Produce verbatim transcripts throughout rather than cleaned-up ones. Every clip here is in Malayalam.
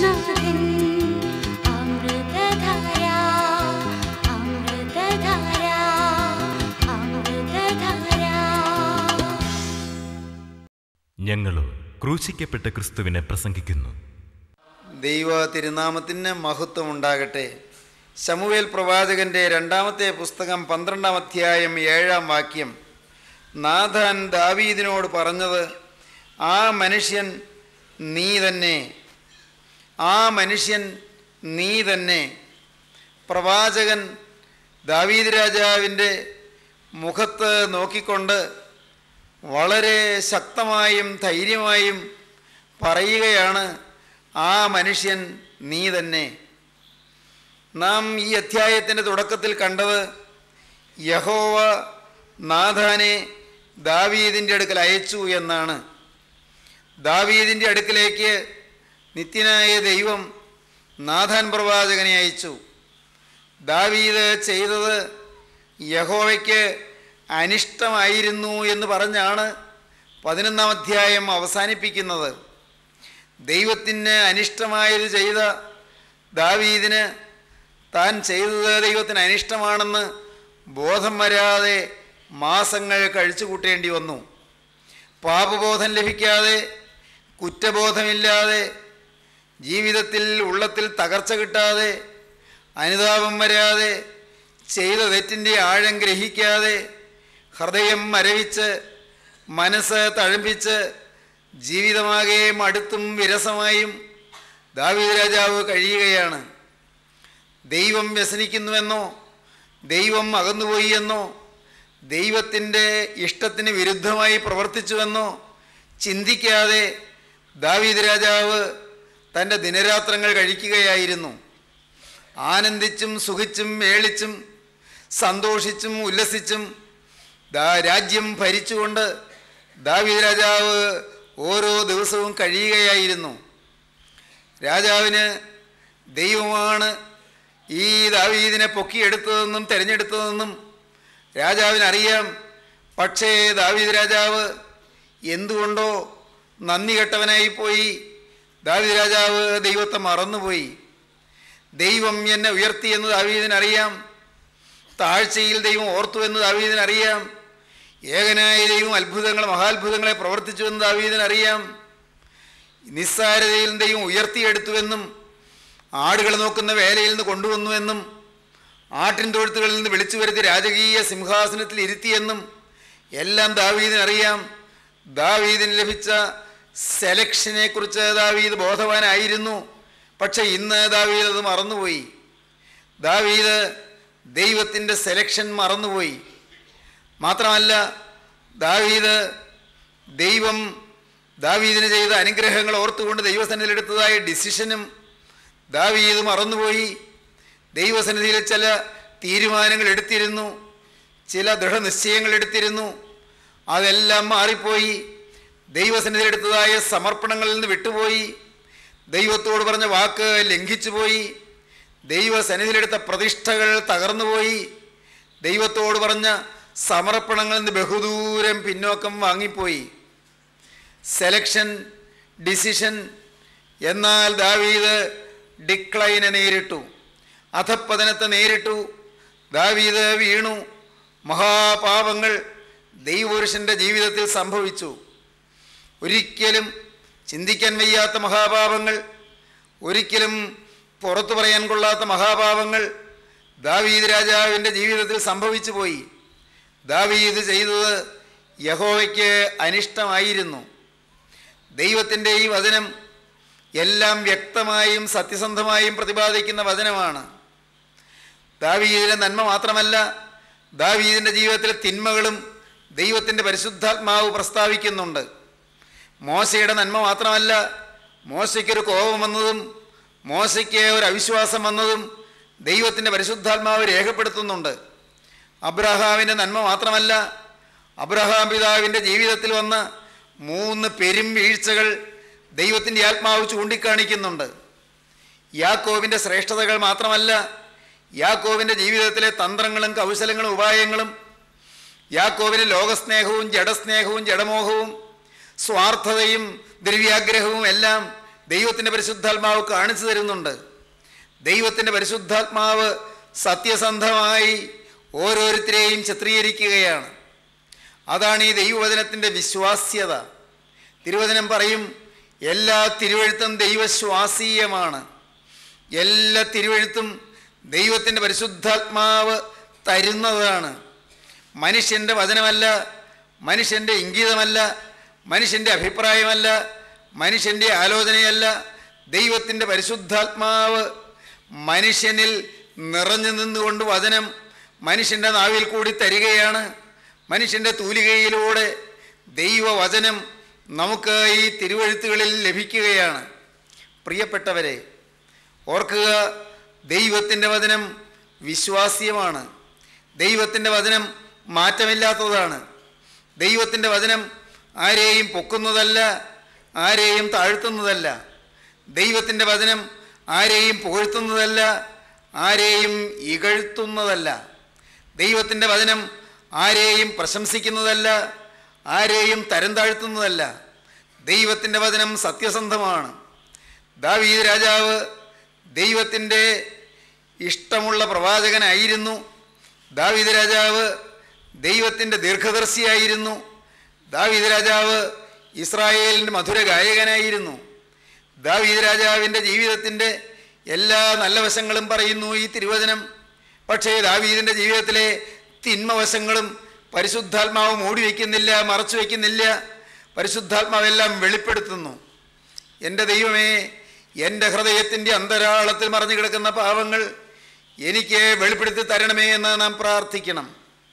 ഞങ്ങളോ ക്രൂശിക്കപ്പെട്ട ക്രിസ്തുവിനെ പ്രസംഗിക്കുന്നു. ദൈവ തിരുനാമത്തിന് മഹത്വം ഉണ്ടാകട്ടെ. ശമൂവേൽ പ്രവാചകന്റെ രണ്ടാമത്തെ പുസ്തകം പന്ത്രണ്ടാം അധ്യായം ഏഴാം വാക്യം. നാഥാൻ ദാവീദിനോട് പറഞ്ഞത്, ആ മനുഷ്യൻ നീ തന്നെ, ആ മനുഷ്യൻ നീ തന്നെ. പ്രവാചകൻ ദാവീദ് രാജാവിൻ്റെ മുഖത്ത് നോക്കിക്കൊണ്ട് വളരെ ശക്തമായും ധൈര്യമായും പറയുകയാണ്, ആ മനുഷ്യൻ നീ തന്നെ. നാം ഈ അധ്യായത്തിൻ്റെ തുടക്കത്തിൽ കണ്ടത് യഹോവ നാഥാനെ ദാവീദിൻ്റെ അടുക്കൽ അയച്ചു എന്നാണ്. ദാവീദിൻ്റെ അടുക്കലേക്ക് നിത്യനായ ദൈവം നാഥാൻ പ്രവാചകനെ അയച്ചു. ദാവീദ് ചെയ്തത് യഹോവയ്ക്ക് അനിഷ്ടമായിരുന്നു എന്ന് പറഞ്ഞാണ് പതിനൊന്നാം അധ്യായം അവസാനിപ്പിക്കുന്നത്. ദൈവത്തിന് അനിഷ്ടമായത് ചെയ്ത ദാവീദിന് താൻ ചെയ്തത് ദൈവത്തിന് അനിഷ്ടമാണെന്ന് ബോധം വരാതെ മാസങ്ങൾ കഴിച്ചു കൂട്ടേണ്ടി വന്നു. പാപബോധം ലഭിക്കാതെ, കുറ്റബോധമില്ലാതെ, ജീവിതത്തിൽ ഉള്ളത്തിൽ തകർച്ച കിട്ടാതെ, അനുതാപം വരാതെ, ചെയ്ത തെറ്റിൻ്റെ ആഴം ഗ്രഹിക്കാതെ, ഹൃദയം മരവിച്ച് മനസ്സ് തഴമ്പിച്ച് ജീവിതമാകെ മടുത്തും വിരസമായും ദാവീദ് രാജാവ് കഴിയുകയാണ്. ദൈവം വ്യസനിക്കുന്നുവെന്നോ ദൈവം അകന്നുപോയി എന്നോ ദൈവത്തിൻ്റെ ഇഷ്ടത്തിന് വിരുദ്ധമായി പ്രവർത്തിച്ചുവെന്നോ ചിന്തിക്കാതെ ദാവീദ് രാജാവ് തൻ്റെ ദിനരാത്രങ്ങൾ കഴിക്കുകയായിരുന്നു. ആനന്ദിച്ചും സുഖിച്ചും മേളിച്ചും സന്തോഷിച്ചും ഉല്ലസിച്ചും രാജ്യം ഭരിച്ചുകൊണ്ട് ദാവീദ് രാജാവ് ഓരോ ദിവസവും കഴിയുകയായിരുന്നു. രാജാവിന് ദൈവമാണ് ഈ ദാവീദിനെ പൊക്കിയെടുത്തതെന്നും തിരഞ്ഞെടുത്തതെന്നും രാജാവിനറിയാം. പക്ഷേ ദാവീദ് രാജാവ് എന്തുകൊണ്ടോ നന്ദി കെട്ടവനായിപ്പോയി. ദാവീദ് രാജാവ് ദൈവത്തെ മറന്നുപോയി. ദൈവം എന്നെ ഉയർത്തിയെന്ന് ദാവീദിനറിയാം. താഴ്ചയിൽ ദൈവം ഓർത്തു എന്ന് ദാവീദിനറിയാം. ഏകനായ ദൈവം അത്ഭുതങ്ങൾ മഹാത്ഭുതങ്ങളെ പ്രവർത്തിച്ചുവെന്ന് ദാവീദിനറിയാം. നിസ്സാരതയിൽ ദൈവം ഉയർത്തിയെടുത്തുവെന്നും ആടുകൾ നോക്കുന്ന വേലയിൽ നിന്ന് കൊണ്ടുവന്നുവെന്നും ആട്ടിൻ തൊഴുത്തുകളിൽ നിന്ന് വിളിച്ചു വരുത്തി രാജകീയ സിംഹാസനത്തിൽ ഇരുത്തിയെന്നും എല്ലാം ദാവീദിനറിയാം. ദാവീദിന് ലഭിച്ച സെലക്ഷനെ കുറിച്ച് ദാവീദ് ബോധവാനായിരുന്നു. പക്ഷെ ഇന്ന് ദാവീദ് അത് മറന്നുപോയി. ദാവീദ് ദൈവത്തിൻ്റെ സെലക്ഷൻ മറന്നുപോയി. മാത്രമല്ല, ദാവീദ് ദൈവം ദാവീദിന് ചെയ്ത അനുഗ്രഹങ്ങൾ ഓർത്തുകൊണ്ട് ദൈവസന്നിധിയിലെടുത്തതായ ഡിസിഷനും ദാവീദ് മറന്നുപോയി. ദൈവസന്നിധിയിൽ ചില തീരുമാനങ്ങൾ എടുത്തിരുന്നു, ചില ദൃഢനിശ്ചയങ്ങൾ എടുത്തിരുന്നു. അതെല്ലാം മാറിപ്പോയി. ദൈവസന്നിധിയിലെടുത്തതായ സമർപ്പണങ്ങളിൽ നിന്ന് വിട്ടുപോയി. ദൈവത്തോട് പറഞ്ഞ വാക്ക് ലംഘിച്ചു പോയി. ദൈവസന്നിധിയിലെടുത്ത പ്രതിഷ്ഠകൾ തകർന്നുപോയി. ദൈവത്തോട് പറഞ്ഞ സമർപ്പണങ്ങളിൽ നിന്ന് ബഹുദൂരം പിന്നോക്കം വാങ്ങിപ്പോയി. Selection, decision. എന്നാൽ ദാവീദ് ഡിക്ലൈനെ നേരിട്ടു, അധപ്പതനത്തെ നേരിട്ടു. ദാവീദ് വീണു. മഹാപാപങ്ങൾ ദൈവപുരുഷൻ്റെ ജീവിതത്തിൽ സംഭവിച്ചു. ഒരിക്കലും ചിന്തിക്കാൻ വയ്യാത്ത മഹാപാപങ്ങൾ, ഒരിക്കലും പുറത്തു പറയാൻ കൊള്ളാത്ത മഹാപാപങ്ങൾ ദാവീദ് രാജാവിൻ്റെ ജീവിതത്തിൽ സംഭവിച്ചു പോയി. ദാവീദ് ചെയ്തത് യഹോവയ്ക്ക് അനിഷ്ടമായിരുന്നു. ദൈവത്തിൻ്റെ ഈ വചനം എല്ലാം വ്യക്തമായും സത്യസന്ധമായും പ്രതിപാദിക്കുന്ന വചനമാണ്. ദാവീദിൻ്റെ നന്മ മാത്രമല്ല, ദാവീദിൻ്റെ ജീവിതത്തിലെ തിന്മകളും ദൈവത്തിൻ്റെ പരിശുദ്ധാത്മാവ് പ്രസ്താവിക്കുന്നുണ്ട്. മോശയുടെ നന്മ മാത്രമല്ല, മോശയ്ക്കൊരു കോപം വന്നതും മോശയ്ക്ക് ഒരു അവിശ്വാസം വന്നതും ദൈവത്തിൻ്റെ പരിശുദ്ധാത്മാവ് രേഖപ്പെടുത്തുന്നുണ്ട്. അബ്രഹാമിൻ്റെ നന്മ മാത്രമല്ല, അബ്രഹാം പിതാവിൻ്റെ ജീവിതത്തിൽ വന്ന മൂന്ന് പെരും വീഴ്ചകൾ ദൈവത്തിൻ്റെ ആത്മാവ് ചൂണ്ടിക്കാണിക്കുന്നുണ്ട്. യാക്കോബിൻ്റെ ശ്രേഷ്ഠതകൾ മാത്രമല്ല, യാക്കോബിൻ്റെ ജീവിതത്തിലെ തന്ത്രങ്ങളും കൗശലങ്ങളും ഉപായങ്ങളും, യാക്കോബിൻ്റെ ലോകസ്നേഹവും ജഡസ്നേഹവും ജഡമോഹവും സ്വാർത്ഥതയും ദ്രവ്യാഗ്രഹവും എല്ലാം ദൈവത്തിൻ്റെ പരിശുദ്ധാത്മാവ് കാണിച്ചു തരുന്നുണ്ട്. ദൈവത്തിൻ്റെ പരിശുദ്ധാത്മാവ് സത്യസന്ധമായി ഓരോരുത്തരെയും ചിത്രീകരിക്കുകയാണ്. അതാണ് ഈ ദൈവവചനത്തിൻ്റെ വിശ്വാസ്യത. തിരുവചനം പറയും, എല്ലാ തിരുവെഴുത്തും ദൈവശ്വാസീയമാണ്. എല്ലാ തിരുവെഴുത്തും ദൈവത്തിൻ്റെ പരിശുദ്ധാത്മാവ് തരുന്നതാണ്. മനുഷ്യൻ്റെ വചനമല്ല, മനുഷ്യൻ്റെ ഇംഗിതമല്ല, മനുഷ്യൻ്റെ അഭിപ്രായമല്ല, മനുഷ്യൻ്റെ ആലോചനയല്ല. ദൈവത്തിൻ്റെ പരിശുദ്ധാത്മാവ് മനുഷ്യനിൽ നിറഞ്ഞു നിന്നുകൊണ്ട് വചനം മനുഷ്യൻ്റെ നാവിൽ കൂടി തരികയാണ്. മനുഷ്യൻ്റെ തൂലികയിലൂടെ ദൈവവചനം നമുക്ക് ഈ തിരുവെഴുത്തുകളിൽ ലഭിക്കുകയാണ്. പ്രിയപ്പെട്ടവരെ, ഓർക്കുക, ദൈവത്തിൻ്റെ വചനം വിശ്വാസ്യമാണ്. ദൈവത്തിൻ്റെ വചനം മാറ്റമില്ലാത്തതാണ്. ദൈവത്തിൻ്റെ വചനം ആരെയും പൊക്കുന്നതല്ല, ആരെയും താഴ്ത്തുന്നതല്ല. ദൈവത്തിൻ്റെ വചനം ആരെയും പുകഴ്ത്തുന്നതല്ല, ആരെയും ഇകഴ്ത്തുന്നതല്ല. ദൈവത്തിൻ്റെ വചനം ആരെയും പ്രശംസിക്കുന്നതല്ല, ആരെയും തരം താഴ്ത്തുന്നതല്ല. ദൈവത്തിൻ്റെ വചനം സത്യസന്ധമാണ്. ദാവീദ് രാജാവ് ദൈവത്തിൻ്റെ ഇഷ്ടമുള്ള പ്രവാചകനായിരുന്നു. ദാവീദ് രാജാവ് ദൈവത്തിൻ്റെ ദീർഘദർശിയായിരുന്നു. ദാവീദ് രാജാവ് ഇസ്രായേലിൻ്റെ മധുര ഗായകനായിരുന്നു. ദാവീദ് രാജാവിൻ്റെ ജീവിതത്തിൻ്റെ എല്ലാ നല്ല വശങ്ങളും പറയുന്നു ഈ തിരുവചനം. പക്ഷേ ദാവീദിൻ്റെ ജീവിതത്തിലെ തിന്മവശങ്ങളും പരിശുദ്ധാത്മാവ് മൂടി വയ്ക്കുന്നില്ല, മറച്ചു വയ്ക്കുന്നില്ല. പരിശുദ്ധാത്മാവെല്ലാം വെളിപ്പെടുത്തുന്നു. എൻ്റെ ദൈവമേ, എൻ്റെ ഹൃദയത്തിൻ്റെ അന്തരാളത്തിൽ മറഞ്ഞു കിടക്കുന്ന പാവങ്ങൾ എനിക്ക് വെളിപ്പെടുത്തി തരണമേ എന്ന് നാം പ്രാർത്ഥിക്കണം.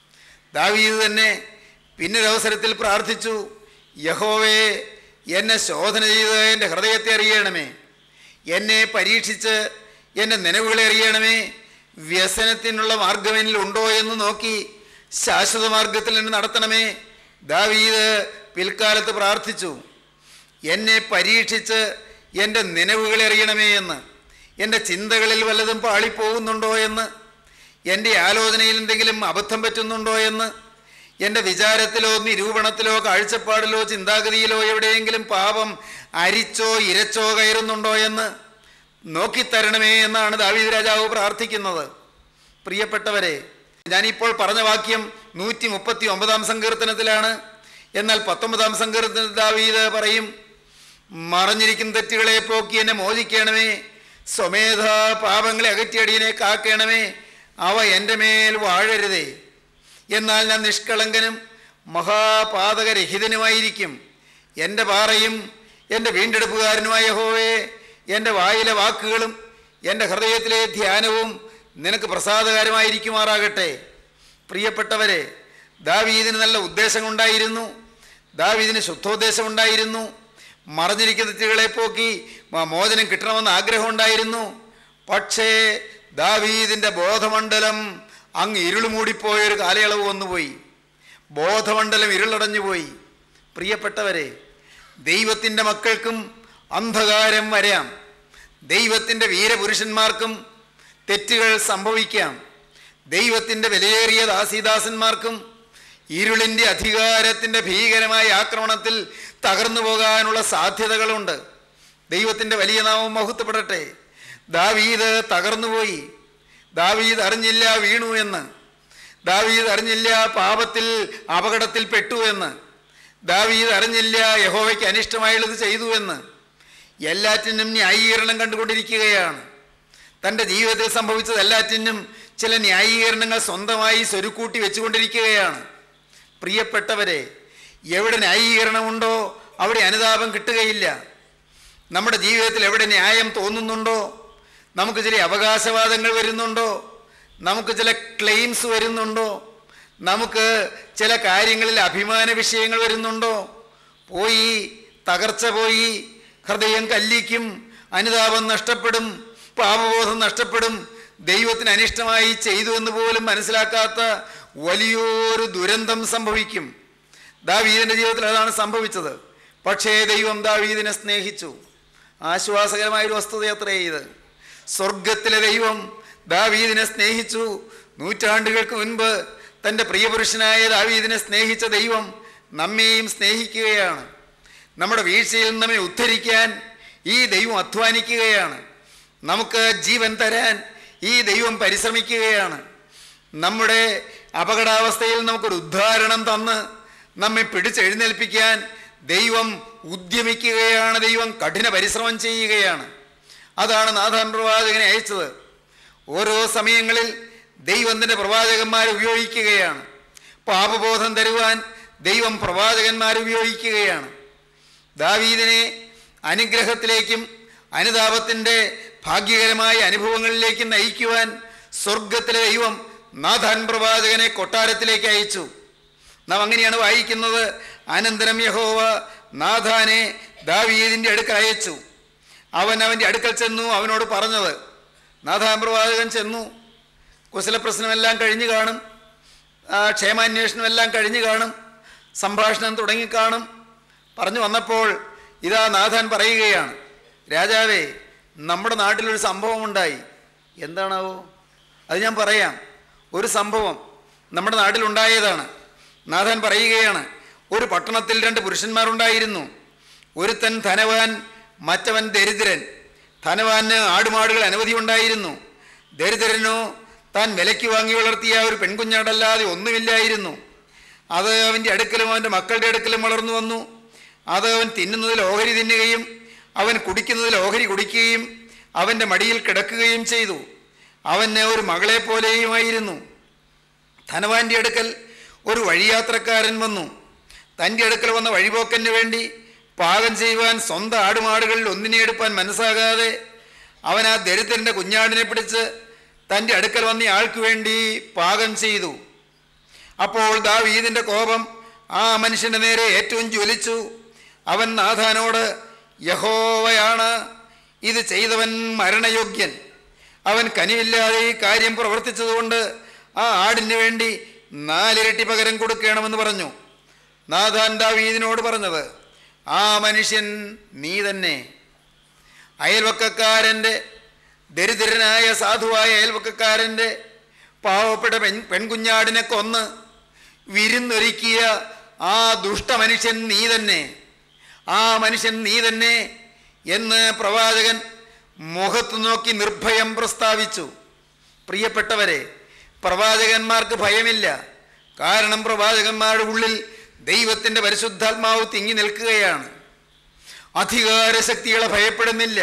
ദാവീദ് തന്നെ പിന്നൊരവസരത്തിൽ പ്രാർത്ഥിച്ചു, യഹോവേ, എന്നെ ശോധന ചെയ്ത് എൻ്റെ ഹൃദയത്തെ അറിയണമേ, എന്നെ പരീക്ഷിച്ച് എൻ്റെ നിലവുകളെ അറിയണമേ, വ്യസനത്തിനുള്ള മാർഗം എന്നിൽ ഉണ്ടോ എന്ന് നോക്കി ശാശ്വത മാർഗത്തിൽ എന്നെ നടത്തണമേ. ദാവീദ് പിൽക്കാലത്ത് പ്രാർത്ഥിച്ചു, എന്നെ പരീക്ഷിച്ച് എൻ്റെ നിലവുകളെ അറിയണമേ എന്ന്, എൻ്റെ ചിന്തകളിൽ വല്ലതും പാളിപ്പോകുന്നുണ്ടോ എന്ന്, എൻ്റെ ആലോചനയിൽ എന്തെങ്കിലും അബദ്ധം പറ്റുന്നുണ്ടോ എന്ന്, എൻ്റെ വിചാരത്തിലോ നിരൂപണത്തിലോ കാഴ്ചപ്പാടിലോ ചിന്താഗതിയിലോ എവിടെയെങ്കിലും പാപം അരിച്ചോ ഇരച്ചോ കയറുന്നുണ്ടോ എന്ന് നോക്കിത്തരണമേ എന്നാണ് ദാവീദ് രാജാവ് പ്രാർത്ഥിക്കുന്നത്. പ്രിയപ്പെട്ടവരെ, ഞാനിപ്പോൾ പറഞ്ഞ വാക്യം നൂറ്റി മുപ്പത്തി ഒമ്പതാം സങ്കീർത്തനത്തിലാണ്. എന്നാൽ പത്തൊമ്പതാം സങ്കീർത്തനത്തിൽ ദാവീദ് പറയും, മറഞ്ഞിരിക്കുന്ന തെറ്റുകളെ പോക്കി എന്നെ മോചിക്കണമേ, സ്വമേധ പാപങ്ങളെ അകറ്റിയടിയനെ കാക്കണമേ, അവ എൻ്റെ മേൽ വാഴരുതേ. എന്നാൽ ഞാൻ നിഷ്കളങ്കനും മഹാപാതകരഹിതനുമായിരിക്കും. എൻ്റെ പാറയും എൻ്റെ വീണ്ടെടുപ്പുകാരനുമായ യഹോവേ, എൻ്റെ വായിലെ വാക്കുകളും എൻ്റെ ഹൃദയത്തിലെ ധ്യാനവും നിനക്ക് പ്രസാദകരമായിരിക്കുമാറാകട്ടെ. പ്രിയപ്പെട്ടവരെ, ദാവീദിന് നല്ല ഉദ്ദേശമുണ്ടായിരുന്നു. ദാവീദിന് ശുദ്ധോദ്ദേശമുണ്ടായിരുന്നു. മറഞ്ഞിരിക്കുന്ന തെറ്റുകളെ പോക്കി മോചനം കിട്ടണമെന്ന് ആഗ്രഹമുണ്ടായിരുന്നു. പക്ഷേ ദാവീദിൻ്റെ ബോധമണ്ഡലം അങ്ങ് ഇരുൾ മൂടിപ്പോയൊരു കാലയളവ് വന്നുപോയി. ബോധമണ്ഡലം ഇരുളടഞ്ഞുപോയി. പ്രിയപ്പെട്ടവരെ, ദൈവത്തിൻ്റെ മക്കൾക്കും അന്ധകാരം വരാം. ദൈവത്തിൻ്റെ വീരപുരുഷന്മാർക്കും തെറ്റുകൾ സംഭവിക്കാം. ദൈവത്തിൻ്റെ വിലയേറിയ ദാസീദാസന്മാർക്കും ഇരുളിൻ്റെ അധികാരത്തിൻ്റെ ഭീകരമായ ആക്രമണത്തിൽ തകർന്നു പോകാനുള്ള സാധ്യതകളുണ്ട്. ദൈവത്തിൻ്റെ വലിയ നാമം മഹത്വപ്പെടട്ടെ. ദാവീദ് തകർന്നുപോയി. ദാവീദ് അറിഞ്ഞില്ല വീണു എന്ന്. ദാവീദ് അറിഞ്ഞില്ല പാപത്തിൽ അപകടത്തിൽ പെട്ടു എന്ന്. ദാവീദ് അറിഞ്ഞില്ല യഹോവയ്ക്ക് അനിഷ്ടമായുള്ളത് ചെയ്തു എന്ന്. എല്ലാറ്റിനും ന്യായീകരണം കണ്ടുകൊണ്ടിരിക്കുകയാണ്. തൻ്റെ ജീവിതത്തിൽ സംഭവിച്ചത് എല്ലാറ്റിനും ചില ന്യായീകരണങ്ങൾ സ്വന്തമായി സ്വരുക്കൂട്ടി വെച്ചുകൊണ്ടിരിക്കുകയാണ്. പ്രിയപ്പെട്ടവരെ, എവിടെ ന്യായീകരണമുണ്ടോ അവിടെ അനുതാപം കിട്ടുകയില്ല. നമ്മുടെ ജീവിതത്തിൽ എവിടെ ന്യായം തോന്നുന്നുണ്ടോ, നമുക്ക് ചില അവകാശവാദങ്ങൾ വരുന്നുണ്ടോ, നമുക്ക് ചില ക്ലെയിംസ് വരുന്നുണ്ടോ, നമുക്ക് ചില കാര്യങ്ങളിൽ അഭിമാന വിഷയങ്ങൾ വരുന്നുണ്ടോ, പോയി തകർച്ച പോയി, ഹൃദയം കല്ലിക്കും, അനുതാപം നഷ്ടപ്പെടും, പാപബോധം നഷ്ടപ്പെടും, ദൈവത്തിന് അനിഷ്ടമായി ചെയ്തു എന്ന് പോലും മനസ്സിലാക്കാത്ത വലിയൊരു ദുരന്തം സംഭവിക്കും. ദാവീദിൻ്റെ ജീവിതത്തിൽ അതാണ് സംഭവിച്ചത്. പക്ഷേ ദൈവം ദാവീദിനെ സ്നേഹിച്ചു. ആശ്വാസകരമായൊരു വസ്തുതയത്രേ ഇത്. സ്വർഗത്തിലെ ദൈവം ദാവീദിനെ സ്നേഹിച്ചു. നൂറ്റാണ്ടുകൾക്ക് മുൻപ് തൻ്റെ പ്രിയപുരുഷനായ ദാവീദിനെ സ്നേഹിച്ച ദൈവം നമ്മെയും സ്നേഹിക്കുകയാണ്. നമ്മുടെ വീഴ്ചയിൽ നമ്മെ ഉദ്ധരിക്കാൻ ഈ ദൈവം അധ്വാനിക്കുകയാണ്. നമുക്ക് ജീവൻ തരാൻ ഈ ദൈവം പരിശ്രമിക്കുകയാണ്. നമ്മുടെ അപകടാവസ്ഥയിൽ നമുക്കൊരു ഉദ്ധാരണം തന്ന് നമ്മെ പിടിച്ചെഴുന്നേൽപ്പിക്കാൻ ദൈവം ഉദ്യമിക്കുകയാണ്. ദൈവം കഠിന പരിശ്രമം ചെയ്യുകയാണ്. അതാണ് നാഥാൻ പ്രവാചകനെ അയച്ചത്. ഓരോ സമയങ്ങളിൽ ദൈവം തൻ്റെ പ്രവാചകന്മാരെ ഉപയോഗിക്കുകയാണ്. പാപബോധം തരുവാൻ ദൈവം പ്രവാചകന്മാരെ ഉപയോഗിക്കുകയാണ്. ദാവീദിനെ അനുഗ്രഹത്തിലേക്കും അനുതാപത്തിൻ്റെ ഭാഗ്യകരമായ അനുഭവങ്ങളിലേക്കും നയിക്കുവാൻ സ്വർഗത്തിലെ ദൈവം നാഥാൻ പ്രവാചകനെ കൊട്ടാരത്തിലേക്ക് അയച്ചു. നാം അങ്ങനെയാണ് വായിക്കുന്നത്. അനന്തരം യഹോവ നാഥാനെ ദാവീദിൻ്റെ അടുക്കൽ അയച്ചു. അവൻ അവൻ്റെ അടുക്കൽ ചെന്നു. അവനോട് പറഞ്ഞത്, നാഥാൻ പ്രവാചകൻ ചെന്നു. കുശലപ്രശ്നമെല്ലാം കഴിഞ്ഞു കാണും, ക്ഷേമാന്വേഷണമെല്ലാം കഴിഞ്ഞു കാണും, സംഭാഷണം തുടങ്ങിക്കാണും. പറഞ്ഞു വന്നപ്പോൾ ഇതാ നാഥാൻ പറയുകയാണ്, രാജാവേ, നമ്മുടെ നാട്ടിലൊരു സംഭവം ഉണ്ടായി. എന്താണാവോ? അത് ഞാൻ പറയാം. ഒരു സംഭവം നമ്മുടെ നാട്ടിലുണ്ടായതാണ്. നാഥാൻ പറയുകയാണ്, ഒരു പട്ടണത്തിൽ രണ്ട് പുരുഷന്മാരുണ്ടായിരുന്നു. ഒരുത്തൻ ധനവാൻ, മറ്റവൻ ദരിദ്രൻ. ധനവാന് ആടുമാടുകൾ അനവധി ഉണ്ടായിരുന്നു. ദരിദ്രനോ താൻ വിലയ്ക്ക് വാങ്ങി വളർത്തിയ ഒരു പെൺകുഞ്ഞാടല്ലാതെ ഒന്നുമില്ലായിരുന്നു. അത് അവൻ്റെ അടുക്കലും അവൻ്റെ മക്കളുടെ അടുക്കലും വളർന്നു വന്നു. അത് അവൻ തിന്നുന്നതിൽ ഓഹരി തിന്നുകയും അവൻ കുടിക്കുന്നതിൽ ഓഹരി കുടിക്കുകയും അവൻ്റെ മടിയിൽ കിടക്കുകയും ചെയ്തു. അവന് ഒരു മകളെ പോലെയുമായിരുന്നു. ധനവാൻ്റെ അടുക്കൽ ഒരു വഴിയാത്രക്കാരൻ വന്നു. തൻ്റെ അടുക്കൽ വന്ന വഴിപോക്കന് വേണ്ടി പാകം ചെയ്യുവാൻ സ്വന്തം ആടുമാടുകളിൽ ഒന്നിനെ എടുപ്പാൻ മനസ്സാകാതെ അവൻ ആ ദരിദ്രൻ്റെ കുഞ്ഞാടിനെ പിടിച്ച് തൻ്റെ അടുക്കൽ വന്ന ആൾക്ക് വേണ്ടി പാകം ചെയ്തു. അപ്പോൾ ദാവീദിൻ്റെ കോപം ആ മനുഷ്യൻ്റെ നേരെ ഏറ്റവും ജ്വലിച്ചു. അവൻ നാഥാനോട്, യഹോവയാണ് ഇത് ചെയ്തവൻ മരണയോഗ്യൻ. അവൻ കനിവില്ലാതെ ഈ കാര്യം പ്രവർത്തിച്ചതുകൊണ്ട് ആ ആടിന് വേണ്ടി നാലിരട്ടി പകരം കൊടുക്കണമെന്ന് പറഞ്ഞു. നാഥാൻ ദാവീദിനോട് പറഞ്ഞത്, ആ മനുഷ്യൻ നീ തന്നെ. അയൽവക്കക്കാരൻ്റെ, ദരിദ്രനായ സാധുവായ അയൽവക്കക്കാരൻ്റെ പാവപ്പെട്ട പെൺ പെൺകുഞ്ഞാടിനെ കൊന്ന് വിരുന്നൊരുക്കിയ ആ ദുഷ്ടമനുഷ്യൻ നീ തന്നെ, ആ മനുഷ്യൻ നീ തന്നെ എന്ന് പ്രവാചകൻ മുഖത്ത് നോക്കി നിർഭയം പ്രസ്താവിച്ചു. പ്രിയപ്പെട്ടവരെ, പ്രവാചകന്മാർക്ക് ഭയമില്ല. കാരണം പ്രവാചകന്മാരുടെ ഉള്ളിൽ ദൈവത്തിൻ്റെ പരിശുദ്ധാത്മാവ് തിങ്ങി നിൽക്കുകയാണ്. അധികാരശക്തികളെ ഭയപ്പെടുന്നില്ല,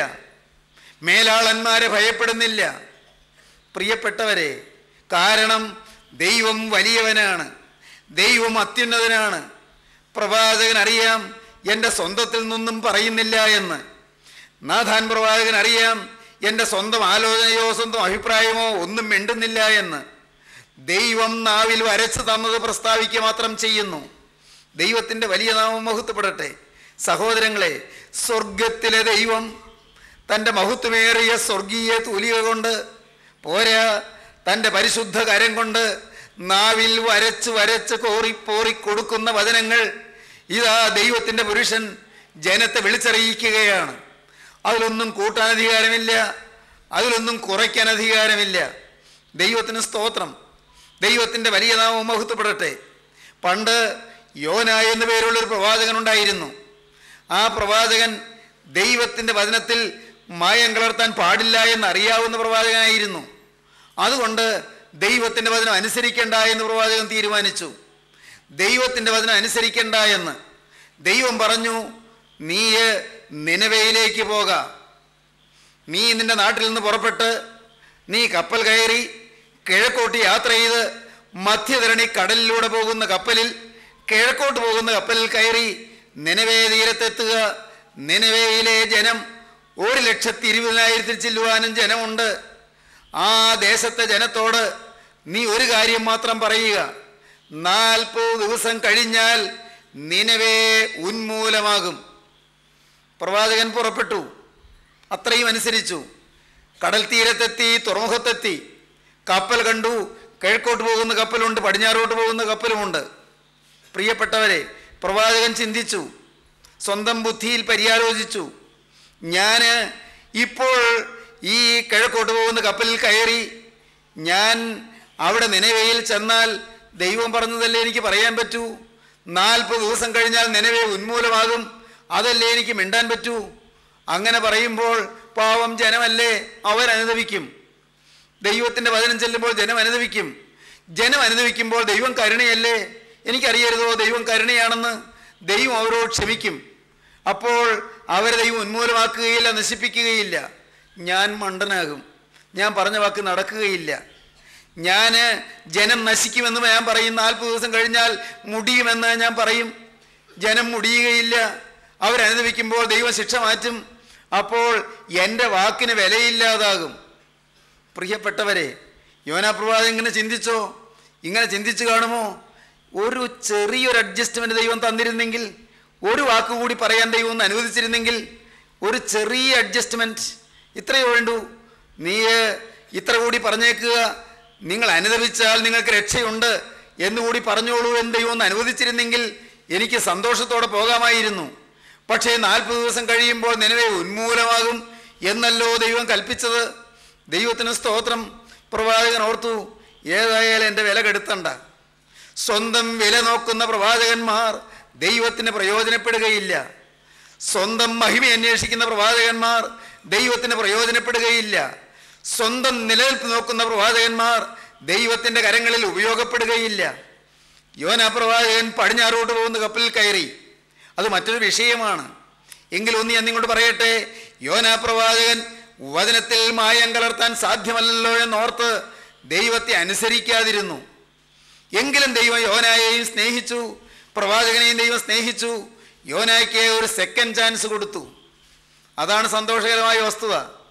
മേലാളന്മാരെ ഭയപ്പെടുന്നില്ല. പ്രിയപ്പെട്ടവരെ, കാരണം ദൈവം വലിയവനാണ്, ദൈവം അത്യുന്നതനാണ്. പ്രവാചകൻ അറിയാം എൻ്റെ സ്വന്തത്തിൽ നിന്നും പറയുന്നില്ല എന്ന്. നാഥാൻ പ്രവാചകൻ അറിയാം എൻ്റെ സ്വന്തം ആലോചനയോ സ്വന്തം അഭിപ്രായമോ ഒന്നും മിണ്ടുന്നില്ല എന്ന്. ദൈവം നാവിൽ വരച്ചു തന്നത് പ്രസ്താവിക്കുക മാത്രം ചെയ്യുന്നു. ദൈവത്തിൻ്റെ വലിയ നാമം മഹത്വപ്പെടട്ടെ. സഹോദരങ്ങളെ, സ്വർഗത്തിലെ ദൈവം തൻ്റെ മഹത്വമേറിയ സ്വർഗീയ തൂലിക കൊണ്ട് പോരാ, തൻ്റെ പരിശുദ്ധ കരം കൊണ്ട് നാവിൽ വരച്ച് വരച്ച് കോറിപ്പോറി കൊടുക്കുന്ന വചനങ്ങൾ ഇതാ ദൈവത്തിൻ്റെ പുരുഷൻ ജനത്തെ വിളിച്ചറിയിക്കുകയാണ്. അതിലൊന്നും കൂട്ടാൻ അധികാരമില്ല, അതിലൊന്നും കുറയ്ക്കാൻ അധികാരമില്ല. ദൈവത്തിന് സ്തോത്രം. ദൈവത്തിൻ്റെ വലിയ നാമം മഹത്വപ്പെടട്ടെ. പണ്ട് യോന എന്നു പേരുള്ളൊരു പ്രവാചകൻ ഉണ്ടായിരുന്നു. ആ പ്രവാചകൻ ദൈവത്തിൻ്റെ വചനത്തിൽ മായം കലർത്താൻ പാടില്ല എന്നറിയാവുന്ന പ്രവാചകനായിരുന്നു. അതുകൊണ്ട് ദൈവത്തിൻ്റെ വചനം അനുസരിക്കേണ്ട എന്ന് പ്രവാചകൻ തീരുമാനിച്ചു. ദൈവത്തിൻ്റെ വചനം അനുസരിക്കേണ്ട എന്ന് ദൈവം പറഞ്ഞു, നീ നിനവയിലേക്ക് പോക. നീ നിൻ്റെ നാട്ടിൽ നിന്ന് പുറപ്പെട്ട് നീ കപ്പൽ കയറി കിഴക്കോട്ട് യാത്ര ചെയ്ത് മധ്യധരണി കടലിലൂടെ പോകുന്ന കപ്പലിൽ, കിഴക്കോട്ട് പോകുന്ന കപ്പലിൽ കയറി നിനവേ തീരത്തെത്തുക. നിനവേയിലെ ജനം ഒരു ലക്ഷത്തി ഇരുപതിനായിരത്തിൽ ചെല്ലുവാനും ജനമുണ്ട്. ആ ദേശത്തെ ജനത്തോട് നീ ഒരു കാര്യം മാത്രം പറയുക, നാൽപ്പത് ദിവസം കഴിഞ്ഞാൽ നിനവേ ഉന്മൂലമാകും. പ്രവാചകൻ പുറപ്പെട്ടു, അത്രയും അനുസരിച്ചു. കടൽ തീരത്തെത്തി, തുറമുഖത്തെത്തി, കപ്പൽ കണ്ടു. കിഴക്കോട്ട് പോകുന്ന കപ്പലുണ്ട്, പടിഞ്ഞാറോട്ട് പോകുന്ന കപ്പലുമുണ്ട്. പ്രിയപ്പെട്ടവരെ, പ്രവാചകൻ ചിന്തിച്ചു, സ്വന്തം ബുദ്ധിയിൽ പര്യാലോചിച്ചു. ഞാൻ ഇപ്പോൾ ഈ കിഴക്കോട്ട് പോകുന്ന കപ്പലിൽ കയറി ഞാൻ അവിടെ നിനവയിൽ ചെന്നാൽ ദൈവം പറഞ്ഞതല്ലേ എനിക്ക് പറയാൻ പറ്റൂ. നാൽപ്പത് ദിവസം കഴിഞ്ഞാൽ നിനവേ ഉന്മൂലമാകും, അതല്ലേ എനിക്ക് മിണ്ടാൻ പറ്റൂ. അങ്ങനെ പറയുമ്പോൾ പാവം ജനമല്ലേ, അവരനുഭവിക്കും. ദൈവത്തിൻ്റെ വചനം ചെല്ലുമ്പോൾ ജനം അനുഭവിക്കും. ജനം അനുഭവിക്കുമ്പോൾ ദൈവം കരുണയല്ലേ, എനിക്കറിയരുതോ ദൈവം കരുണയാണെന്ന്? ദൈവം അവരോട് ക്ഷമിക്കും. അപ്പോൾ അവരെ ദൈവം ഉന്മൂലമാക്കുകയില്ല, നശിപ്പിക്കുകയില്ല. ഞാൻ മണ്ടനാകും, ഞാൻ പറഞ്ഞ വാക്ക് നടക്കുകയില്ല. ഞാൻ ജനം നശിക്കുമെന്ന് ഞാൻ പറയും, നാൽപ്പത് ദിവസം കഴിഞ്ഞാൽ മുടിയുമെന്ന് ഞാൻ പറയും. ജനം മുടിയുകയില്ല. അവരനുഭവിക്കുമ്പോൾ ദൈവം ശിക്ഷ മാറ്റും. അപ്പോൾ എൻ്റെ വാക്കിന് വിലയില്ലാതാകും. പ്രിയപ്പെട്ടവരെ, യോനാ പ്രവാചകൻ ഇങ്ങനെ ചിന്തിച്ചോ? ഇങ്ങനെ ചിന്തിച്ചു കാണുമോ? ഒരു ചെറിയൊരു അഡ്ജസ്റ്റ്മെൻറ്റ് ദൈവം തന്നിരുന്നെങ്കിൽ, ഒരു വാക്കുകൂടി പറയാൻ ദൈവം ഒന്ന് അനുവദിച്ചിരുന്നെങ്കിൽ, ഒരു ചെറിയ അഡ്ജസ്റ്റ്മെൻറ്റ്, ഇത്രയേ വേണ്ടൂ. നീ ഇത്ര കൂടി പറഞ്ഞേക്കുക, നിങ്ങൾ അനുദപിച്ചാൽ നിങ്ങൾക്ക് രക്ഷയുണ്ട് എന്നുകൂടി പറഞ്ഞോളൂ എന്ന് ദൈവം ഒന്ന് അനുവദിച്ചിരുന്നെങ്കിൽ എനിക്ക് സന്തോഷത്തോടെ പോകാമായിരുന്നു. പക്ഷേ നാൽപ്പത് ദിവസം കഴിയുമ്പോൾ നിനവേ ഉന്മൂലമാകും എന്നല്ലോ ദൈവം കൽപ്പിച്ചത്. ദൈവത്തിന് സ്തോത്രം. പ്രവാചകൻ ഓർത്തു, ഏതായാലും എൻ്റെ വില കെടുത്തണ്ട. സ്വന്തം വില നോക്കുന്ന പ്രവാചകന്മാർ ദൈവത്തിന് പ്രയോജനപ്പെടുകയില്ല. സ്വന്തം മഹിമ അന്വേഷിക്കുന്ന പ്രവാചകന്മാർ ദൈവത്തിന് പ്രയോജനപ്പെടുകയില്ല. സ്വന്തം നിലനിൽപ്പ് നോക്കുന്ന പ്രവാചകന്മാർ ദൈവത്തിൻ്റെ കരങ്ങളിൽ ഉപയോഗപ്പെടുകയില്ല. യോനാ പ്രവാചകൻ പടിഞ്ഞാറോട്ട് പോകുന്ന കപ്പലിൽ കയറി, അത് മറ്റൊരു വിഷയമാണ്. എങ്കിലും ഒന്ന് ഞാൻ നിങ്ങളോട് പറയട്ടെ, യോനാ പ്രവാചകൻ വചനത്തിൽ മായം കലർത്താൻ സാധ്യമല്ലല്ലോ എന്നോർത്ത് ദൈവത്തെ അനുസരിക്കാതിരുന്നു. എങ്കിലും ദൈവം യോനായെയും സ്നേഹിച്ചു, പ്രവാചകനെയും ദൈവം സ്നേഹിച്ചു. യോനായ്ക്ക് ഒരു സെക്കൻഡ് ചാൻസ് കൊടുത്തു. അതാണ് സന്തോഷകരമായ വസ്തുത.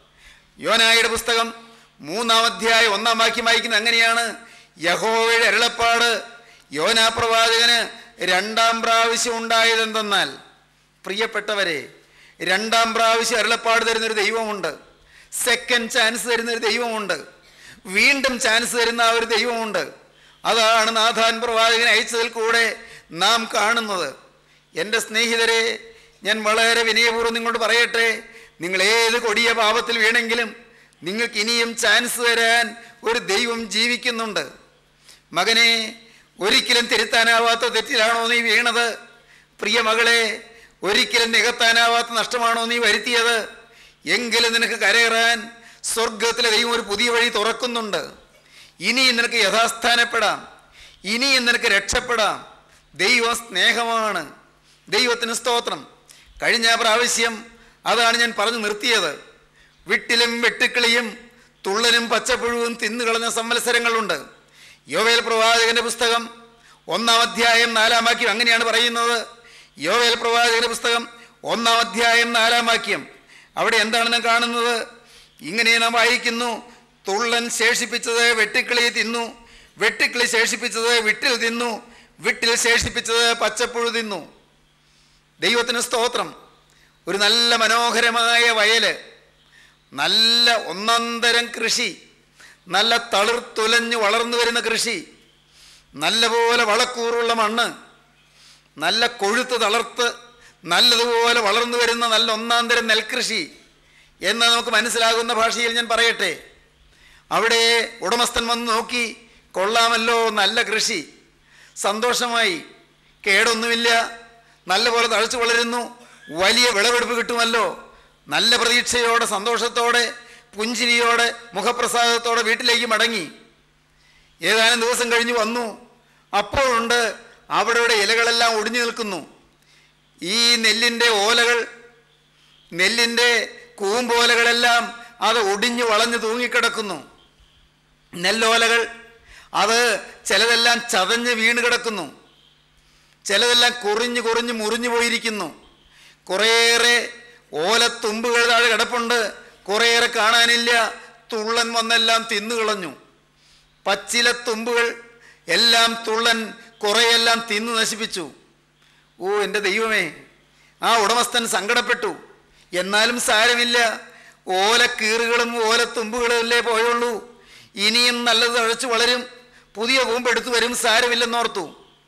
യോനായുടെ പുസ്തകം മൂന്നാം അധ്യായം ഒന്നാം വാക്യം വായിക്കുന്നത് അങ്ങനെയാണ്: യഹോവയുടെ അരുളപ്പാട് യോനാ പ്രവാചകന് രണ്ടാം പ്രാവശ്യം ഉണ്ടായതെന്തെന്നാൽ. പ്രിയപ്പെട്ടവരെ, രണ്ടാം പ്രാവശ്യം അരുളപ്പാട് തരുന്നൊരു ദൈവമുണ്ട്. സെക്കൻഡ് ചാൻസ് തരുന്നൊരു ദൈവമുണ്ട്. വീണ്ടും ചാൻസ് തരുന്ന ആ ഒരു ദൈവമുണ്ട്. അതാണ് നാഥാൻ പ്രവാചകനെ അയച്ചതിൽ കൂടെ നാം കാണുന്നത്. എൻ്റെ സ്നേഹിതരെ, ഞാൻ വളരെ വിനയപൂർവ്വം നിങ്ങളോട് പറയട്ടെ, നിങ്ങൾ ഏത് കൊടിയ പാപത്തിൽ വീണെങ്കിലും നിങ്ങൾക്ക് ഇനിയും ചാൻസ് തരാൻ ഒരു ദൈവം ജീവിക്കുന്നുണ്ട്. മകനെ, ഒരിക്കലും തിരുത്താനാവാത്ത തെറ്റിലാണോ നീ വീണത്? പ്രിയ മകളെ, ഒരിക്കലും നികത്താനാവാത്ത നഷ്ടമാണോ നീ വരുത്തിയത്? എങ്കിലും നിനക്ക് കരകയറാൻ സ്വർഗത്തിലെ ദൈവം ഒരു പുതിയ വഴി തുറക്കുന്നുണ്ട്. ഇനിയും നിനക്ക് യഥാസ്ഥാനപ്പെടാം, ഇനിയും നിനക്ക് രക്ഷപ്പെടാം. ദൈവം സ്നേഹമാണ്. ദൈവത്തിന് സ്തോത്രം. കഴിഞ്ഞ പ്രാവശ്യം അതാണ് ഞാൻ പറഞ്ഞു നിർത്തിയത്. വിട്ടിലും വെട്ടുക്കിളിയും തുള്ളനും പച്ചപ്പുഴുവും തിന്നുകളഞ്ഞ സംവത്സരങ്ങളുണ്ട്. യോവേൽ പ്രവാചകന്റെ പുസ്തകം ഒന്നാം അധ്യായം നാലാം വാക്യം അങ്ങനെയാണ് പറയുന്നത്. യോവേൽ പ്രവാചകന്റെ പുസ്തകം ഒന്നാം അധ്യായം നാലാം വാക്യം. അവിടെ എന്താണ് നാം കാണുന്നത്? ഇങ്ങനെ നാം വായിക്കുന്നു: തുള്ളൻ ശേഷിപ്പിച്ചത് വെട്ടുക്കിളി തിന്നു, വെട്ടുക്കിളി ശേഷിപ്പിച്ചത് വിട്ടിൽ തിന്നു, വിട്ടിൽ ശേഷിപ്പിച്ചത് പച്ചപ്പുഴു തിന്നു. ദൈവത്തിന് സ്തോത്രം. ഒരു നല്ല മനോഹരമായ വയല്, നല്ല ഒന്നന്തരം കൃഷി, നല്ല തളിർത്തുലഞ്ഞ് വളർന്നു വരുന്ന കൃഷി, നല്ലപോലെ വളക്കൂറുള്ള മണ്ണ്, നല്ല കൊഴുത്ത് തളർത്ത് നല്ലതുപോലെ വളർന്നു വരുന്ന നല്ല ഒന്നാന്തരം നെൽകൃഷി എന്ന് നമുക്ക് മനസ്സിലാകുന്ന ഭാഷയിൽ ഞാൻ പറയട്ടെ. അവിടെ ഉടമസ്ഥൻ വന്ന് നോക്കി, കൊള്ളാമല്ലോ, നല്ല കൃഷി, സന്തോഷമായി, കേടൊന്നുമില്ല, നല്ലപോലെ തഴച്ചു വളരുന്നു, വലിയ വിളവെടുപ്പ് കിട്ടുമല്ലോ. നല്ല പ്രതീക്ഷയോടെ, സന്തോഷത്തോടെ, പുഞ്ചിരിയോടെ, മുഖപ്രസാദത്തോടെ വീട്ടിലേക്ക് മടങ്ങി. ഏതാനും ദിവസം കഴിഞ്ഞ് വന്നു. അപ്പോഴുണ്ട് അവിടെയുടെ ഇലകളെല്ലാം ഒടിഞ്ഞു നിൽക്കുന്നു. ഈ നെല്ലിൻ്റെ ഓലകൾ, നെല്ലിൻ്റെ കൂമ്പോലകളെല്ലാം അത് ഒടിഞ്ഞു വളഞ്ഞു തൂങ്ങിക്കിടക്കുന്നു. നെല്ലോലകൾ അത് ചിലതെല്ലാം ചതഞ്ഞ് വീണ് കിടക്കുന്നു, ചിലതെല്ലാം കുറിഞ്ഞ് കുറിഞ്ഞ് മുറിഞ്ഞു പോയിരിക്കുന്നു. കുറേയേറെ ഓലത്തുമ്പുകൾ താഴെ കിടപ്പുണ്ട്, കുറേയേറെ കാണാനില്ല. തുള്ളൻ വന്നെല്ലാം തിന്നുകളഞ്ഞു. പച്ചില തുമ്പുകൾ എല്ലാം തുള്ളൻ കുറേയെല്ലാം തിന്നു നശിപ്പിച്ചു. ഓ എൻ്റെ ദൈവമേ! ആ ഉടമസ്ഥൻ സങ്കടപ്പെട്ടു. എന്നാലും സാരമില്ല, ഓലക്കീറുകളും ഓലത്തുമ്പുകളും അല്ലേ പോയുള്ളൂ, ഇനിയും നല്ലത് തഴച്ചു വളരും, പുതിയ കൂമ്പെടുത്തു വരും, സാരമില്ലെന്നോർത്തു.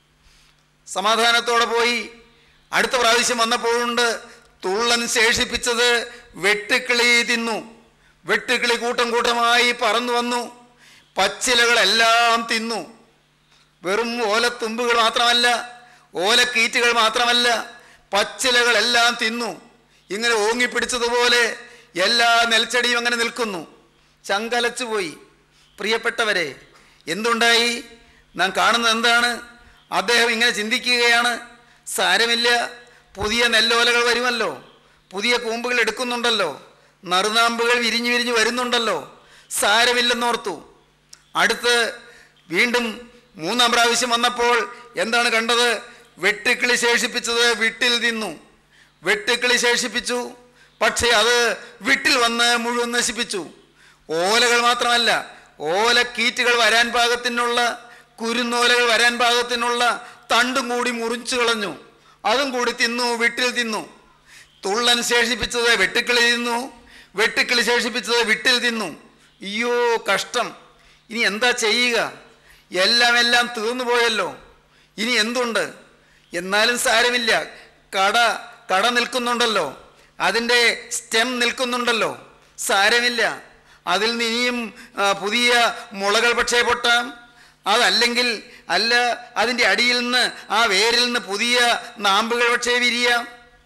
സമാധാനത്തോടെ പോയി. അടുത്ത പ്രാവശ്യം വന്നപ്പോഴുണ്ട് തുള്ളൻ ശേഷിപ്പിച്ചത് വെട്ടുക്കിളി തിന്നു. വെട്ടുക്കിളി കൂട്ടം കൂട്ടമായി പറന്നു വന്നു, പച്ചിലകളെല്ലാം തിന്നു. വെറും ഓലത്തുമ്പുകൾ മാത്രമല്ല, ഓലക്കീറ്റുകൾ മാത്രമല്ല, പച്ചിലകളെല്ലാം തിന്നു. ഇങ്ങനെ ഓങ്ങിപ്പിടിച്ചതുപോലെ എല്ലാ നെൽച്ചെടിയും അങ്ങനെ നിൽക്കുന്നു. ചങ്കലച്ചു പോയി. പ്രിയപ്പെട്ടവരെ, എന്തുണ്ടായി? നാം കാണുന്നത് എന്താണ്? അദ്ദേഹം ഇങ്ങനെ ചിന്തിക്കുകയാണ്, സാരമില്ല, പുതിയ നെല്ലോലകൾ വരുമല്ലോ, പുതിയ കൂമ്പുകൾ എടുക്കുന്നുണ്ടല്ലോ, നറുനാമ്പുകൾ വിരിഞ്ഞു വിരിഞ്ഞു വരുന്നുണ്ടല്ലോ, സാരമില്ലെന്നോർത്തു. അടുത്ത് വീണ്ടും മൂന്നാം പ്രാവശ്യം വന്നപ്പോൾ എന്താണ് കണ്ടത്? വെട്ടുക്കിളി ശേഷിപ്പിച്ചത് വിട്ടിൽ തിന്നു. വെട്ടുക്കിളി ശേഷിപ്പിച്ചു, പക്ഷേ അത് വിട്ടിൽ വന്ന് മുഴുവൻ നശിപ്പിച്ചു. ഓലകൾ മാത്രമല്ല, ഓലക്കീറ്റുകൾ വരാൻ പാകത്തിനുള്ള, കുരുന്നോലകൾ വരാൻ പാകത്തിനുള്ള തണ്ടും കൂടി മുറിച്ചു കളഞ്ഞു. അതും കൂടി തിന്നു, വിട്ടിൽ തിന്നു. തുള്ളൻ ശേഷിപ്പിച്ചത് വെട്ടുക്കിളി തിന്നു, വെട്ടുക്കിളി ശേഷിപ്പിച്ചത് വിട്ടിൽ തിന്നു. അയ്യോ കഷ്ടം! ഇനി എന്താ ചെയ്യുക? എല്ലാം എല്ലാം തീർന്നു പോയല്ലോ. ഇനി എന്തുണ്ട്? എന്നാലും സാരമില്ല, കട കട നിൽക്കുന്നുണ്ടല്ലോ, അതിൻ്റെ സ്റ്റെം നിൽക്കുന്നുണ്ടല്ലോ, സാരമില്ല. അതിൽ നിന്ന് ഇനിയും പുതിയ മുളകൾ പക്ഷേ പൊട്ടാം. അതല്ലെങ്കിൽ അല്ല, അതിൻ്റെ അടിയിൽ നിന്ന്, ആ വേരിൽ നിന്ന് പുതിയ നാമ്പുകൾ പക്ഷേ വിരിയാം.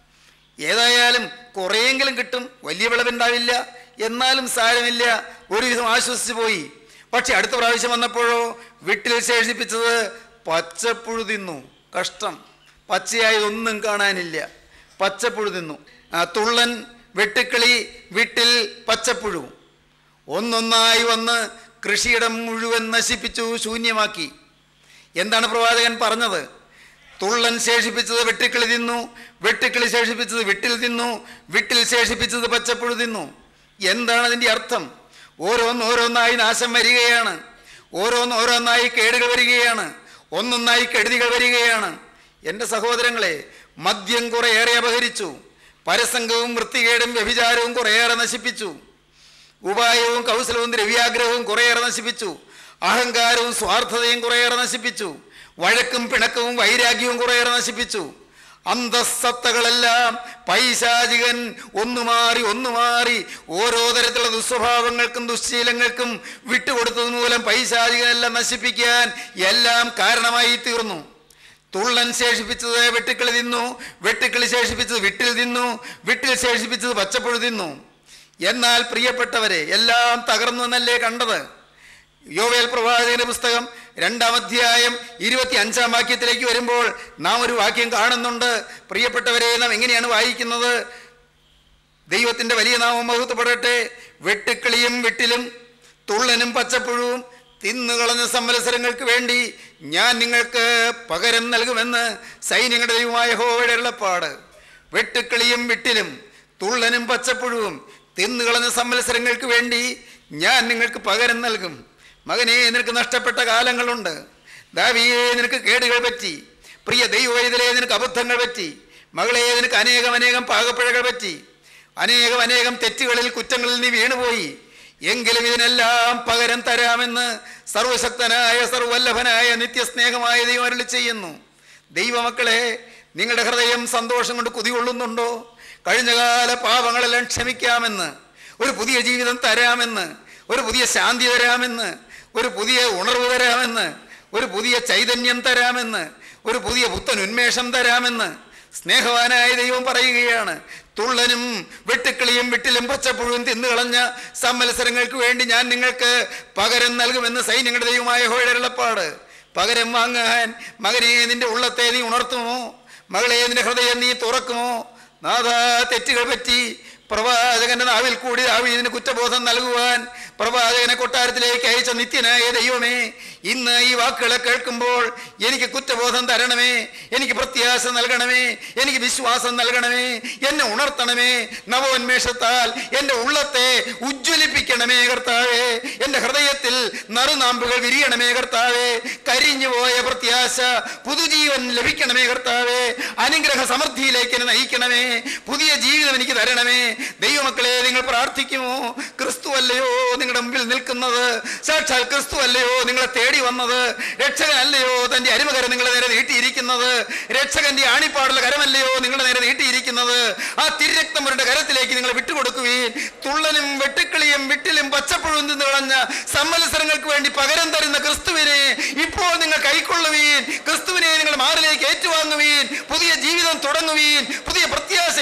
ഏതായാലും കുറേയെങ്കിലും കിട്ടും. വലിയ വിളവുണ്ടാവില്ല, എന്നാലും സാരമില്ല, ഒരുവിധം ആശ്വസിച്ചു പോയി. പക്ഷെ അടുത്ത പ്രാവശ്യം വന്നപ്പോഴോ വിട്ടിൽ ശേഷിപ്പിച്ചത് പച്ചപ്പുഴു തിന്നു. കഷ്ടം! പച്ചയായതൊന്നും കാണാനില്ല, പച്ചപ്പുഴു തിന്നു. ആ തുള്ളൻ, വെട്ടുക്കിളി, വിട്ടിൽ, പച്ചപ്പുഴു ഒന്നൊന്നായി വന്ന് കൃഷിയിടം മുഴുവൻ നശിപ്പിച്ചു, ശൂന്യമാക്കി. എന്താണ് പ്രവാചകൻ പറഞ്ഞത്? തുള്ളൻ ശേഷിപ്പിച്ചത് വെട്ടുക്കിളി തിന്നു, വെട്ടുക്കിളി ശേഷിപ്പിച്ചത് വിട്ടിൽ തിന്നു, വിട്ടിൽ ശേഷിപ്പിച്ചത് പച്ചപ്പുഴു തിന്നു. എന്താണ് അതിൻ്റെ അർത്ഥം? ഓരോന്നോരോന്നായി നാശം വരികയാണ്, ഓരോന്നോരോന്നായി കേടുകൾ വരികയാണ്, ഒന്നൊന്നായി കെടുതികൾ വരികയാണ്. എൻ്റെ സഹോദരങ്ങളെ, മദ്യം കുറേയേറെ അപഹരിച്ചു, പരസംഗവും വൃത്തികേടും വ്യഭിചാരവും കുറേയേറെ നശിപ്പിച്ചു, ഉപായവും കൗശലവും ദ്രവ്യാഗ്രഹവും കുറേയേറെ നശിപ്പിച്ചു, അഹങ്കാരവും സ്വാർത്ഥതയും കുറേയേറെ നശിപ്പിച്ചു, വഴക്കും പിണക്കവും വൈരാഗ്യവും കുറേയേറെ നശിപ്പിച്ചു. അന്തസ്സത്തകളെല്ലാം പൈശാചികൻ ഒന്നുമാറി ഒന്നുമാറി ഓരോ തരത്തിലുള്ള ദുസ്വഭാവങ്ങൾക്കും ദുശ്ശീലങ്ങൾക്കും വിട്ടുകൊടുത്തത് മൂലം പൈശാചികനെല്ലാം നശിപ്പിക്കാൻ എല്ലാം കാരണമായി തീർന്നു. തുള്ളൻ ശേഷിപ്പിച്ചത് വെട്ടുക്കിളി തിന്നു, വെട്ടുക്കിളി ശേഷിപ്പിച്ചത് വിട്ടിൽ തിന്നു, വിട്ടിൽ ശേഷിപ്പിച്ചത് പച്ചപ്പുഴു തിന്നു. എന്നാൽ പ്രിയപ്പെട്ടവരെ, എല്ലാം തകർന്നു എന്നല്ലേ കണ്ടത്? യോവേൽ പ്രവാചകന്റെ പുസ്തകം രണ്ടാം അധ്യായം ഇരുപത്തി അഞ്ചാം വാക്യത്തിലേക്ക് വരുമ്പോൾ നാം ഒരു വാക്യം കാണുന്നുണ്ട്. പ്രിയപ്പെട്ടവരെ, നാം എങ്ങനെയാണ് വായിക്കുന്നത്? ദൈവത്തിൻ്റെ വലിയ നാമം മഹത്വപ്പെടട്ടെ. വെട്ടുക്കിളിയും വിട്ടിലും തുള്ളനും പച്ചപ്പുഴുവും തിന്നുകളഞ്ഞ സംവത്സരങ്ങൾക്ക് വേണ്ടി ഞാൻ നിങ്ങൾക്ക് പകരം നൽകുമെന്ന് സൈന്യങ്ങളുടെ ദൈവമായ യഹോവയുടെ അരുളപ്പാട്. വെട്ടുക്കിളിയും വിട്ടിലും തുള്ളനും പച്ചപ്പുഴുവും തിന്നുകളഞ്ഞ സംവത്സരങ്ങൾക്ക് വേണ്ടി ഞാൻ നിങ്ങൾക്ക് പകരം നൽകും. മകനെ, നിനക്ക് നഷ്ടപ്പെട്ട കാലങ്ങളുണ്ട്. ദാവീദേ, നിനക്ക് കേടുകൾ പറ്റി. പ്രിയ ദൈവവൈതലേ, നിനക്ക് അബദ്ധങ്ങൾ പറ്റി. മകളെ, നിനക്ക് അനേകം അനേകം പാകപ്പിഴകൾ പറ്റി. അനേകം അനേകം തെറ്റുകളിൽ, കുറ്റങ്ങളിൽ നീ വീണുപോയി. എങ്കിലും ഇതിനെല്ലാം പകരം തരാമെന്ന് സർവശക്തനായ സർവല്ലഭനായ നിത്യസ്നേഹമായ ദൈവം അരുളി ചെയ്യുന്നു. ദൈവമക്കളെ, നിങ്ങളുടെ ഹൃദയം സന്തോഷം കൊണ്ട് കുതികൊള്ളുന്നുണ്ടോ? കഴിഞ്ഞകാല പാപങ്ങളെല്ലാം ക്ഷമിക്കാമെന്ന്, ഒരു പുതിയ ജീവിതം തരാമെന്ന്, ഒരു പുതിയ ശാന്തി തരാമെന്ന്, ഒരു പുതിയ ഉണർവ് തരാമെന്ന്, ഒരു പുതിയ ചൈതന്യം തരാമെന്ന്, ഒരു പുതിയ പുത്തൻ ഉന്മേഷം തരാമെന്ന് സ്നേഹവാനായ ദൈവം പറയുകയാണ്. തുള്ളനും വെട്ടുക്കിളിയും വിട്ടിലും പച്ചപ്പുഴുവും തിന്നുകളഞ്ഞ സംവത്സരങ്ങൾക്ക് വേണ്ടി ഞാൻ നിങ്ങൾക്ക് പകരം നൽകുമെന്ന് സൈന്യങ്ങളുടെ ദൈവമായ യഹോവയുടെ അരുളപ്പാട്. പകരം വാങ്ങാൻ മകനെ, നിന്റെ ഉള്ളത്തെ നീ ഉണർത്തുമോ? മകളെ, നിന്റെ ഹൃദയം നീ തുറക്കുമോ? നാഥാ, തെറ്റുകൾ പറ്റി പ്രവാചകന്റെ നാവിൽ കൂടി ദാവീദിന് കുറ്റബോധം നൽകുവാൻ പ്രവാചകനെ കൊട്ടാരത്തിലേക്ക് അയച്ച നിത്യനായ ദൈവമേ, ഇന്ന് ഈ വാക്കുകളെ കേൾക്കുമ്പോൾ എനിക്ക് കുറ്റബോധം തരണമേ, എനിക്ക് പ്രത്യാശ നൽകണമേ, എനിക്ക് വിശ്വാസം നൽകണമേ, എന്നെ ഉണർത്തണമേ. നവോന്മേഷത്താൽ എൻ്റെ ഉള്ളത്തെ ഉജ്ജ്വലിപ്പിക്കണമേ കർത്താവേ. എൻ്റെ ഹൃദയത്തിൽ നറുനാമ്പുകൾ വിരിയണമേ കർത്താവേ. കരിഞ്ഞുപോയ പ്രത്യാശ പുതുജീവൻ ലഭിക്കണമേ കർത്താവേ. അനുഗ്രഹ സമൃദ്ധിയിലേക്ക് എന്നെ നയിക്കണമേ. പുതിയ ജീവിതം എനിക്ക് തരണമേ. ദൈവമക്കളെ, നിങ്ങൾ പ്രാർത്ഥിക്കുമോ? ക്രിസ്തു അല്ലയോ നിങ്ങളുടെ മുമ്പിൽ നിൽക്കുന്നത്? സാക്ഷാൽ ക്രിസ്തു അല്ലയോ നിങ്ങളെ തേടി വന്നത്? രക്ഷകനല്ലയോ തന്റെ അരുമകരം നിങ്ങളെ നേരെ നീട്ടിയിരിക്കുന്നത്? രക്ഷകന്റെ ആണിപ്പാടുള്ള കരമല്ലയോ നിങ്ങളുടെ നേരെ നീട്ടിയിരിക്കുന്നത്? ആ തിരുരക്തമരുടെ കരത്തിലേക്ക് നിങ്ങൾ വിട്ടുകൊടുക്കുകയും തുള്ളനും വെട്ടുക്കിളിയും വിട്ടിലും പച്ചപ്പുഴും തിന്നു കളഞ്ഞ സംവത്സരങ്ങൾക്ക് വേണ്ടി പകരം തരുന്ന ക്രിസ്തുവിനെ ഇപ്പോൾ നിങ്ങൾ കൈക്കൊള്ളുവീൻ. ക്രിസ്തുവിനെ നിങ്ങൾ മാറിലേക്ക് ഏറ്റുവാങ്ങുവീൻ. പുതിയ ജീവിതം തുടങ്ങുവീൻ. പുതിയ പ്രത്യാശ ഏറ്റുവാങ്ങുവീൻ.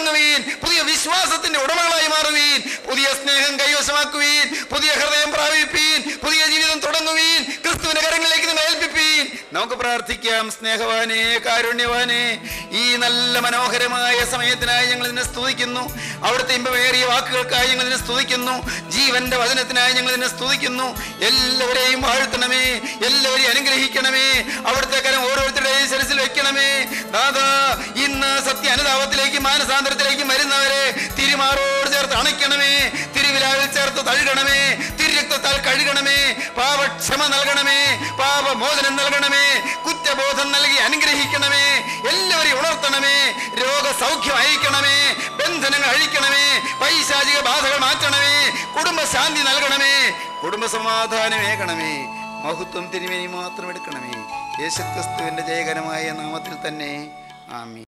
തുടങ്ങുവീൻ. പുതിയ വിശ്വാസത്തിന്റെ ഉടമകളായി മാറുവീൻ. പുതിയ സ്നേഹം കൈവശമാക്കുവീൻ. പുതിയ ഹൃദയം പ്രാപിപ്പീൻ. പുതിയ ജീവിതം തുടങ്ങുവീൻ. ക്രിസ്തുവിന്റെ കരങ്ങളിലേക്ക് നിങ്ങൾ ഏൽപ്പിപ്പീൻ. നമുക്ക് പ്രാർത്ഥിക്കാം. സ്നേഹവാനേ, കാരുണ്യവാനേ, ഈ നല്ല മനോഹരമായ സമയത്തിനായി ഞങ്ങൾ നിന്നെ സ്തുതിക്കുന്നു. അവിടുത്തെ ഇമ്പമേറിയ വാക്കുകൾക്കായി ഞങ്ങൾ നിന്നെ സ്തുതിക്കുന്നു. ജീവന്റെ വചനത്തിനായി ഞങ്ങൾ നിന്നെ സ്തുതിക്കുന്നു. എല്ലാവരെയും വാഴ്ത്തണമേ, എല്ലാവരെയും അനുഗ്രഹിക്കണമേ. അവിടുത്തെ കരം ഓരോരുത്തരുടെയും ശിരസിൽ വെക്കണമേ. ദാദാ, ഇന്ന് സത്യ അനുതാപത്തിലേക്ക് മാനസാന്തരത്തിലേക്ക് വരുന്നവരെ തിരുമാറോട് ചേർത്ത് അണയ്ക്കണമേ. തിരുവിലാവിൽ ചേർത്ത് തഴുകണമേ. തിരുരക്തത്താൽ കഴുകണമേ. പാപക്ഷമ നൽകണമേ. പാപമോചനം നൽകണമേ. കുറ്റബോധം നൽകി അനുഗ്രഹിക്കണമേ. എല്ലാവരെയും ഉണർത്തണമേ. രോഗസൗഖ്യം അയക്കണമേ. ബന്ധനങ്ങൾ അഴിക്കണമേ. പൈശാചിക ബാധകൾ മാറ്റണമേ. കുടുംബശാന്തി നൽകണമേ. കുടുംബ സമാധാനമേകണമേ. മഹത്വം തിരുമേനി മാത്രം എടുക്കണമേ. യേശുക്രിസ്തുവിന്റെ ജയകരമായ നാമത്തിൽ തന്നെ ആമീൻ.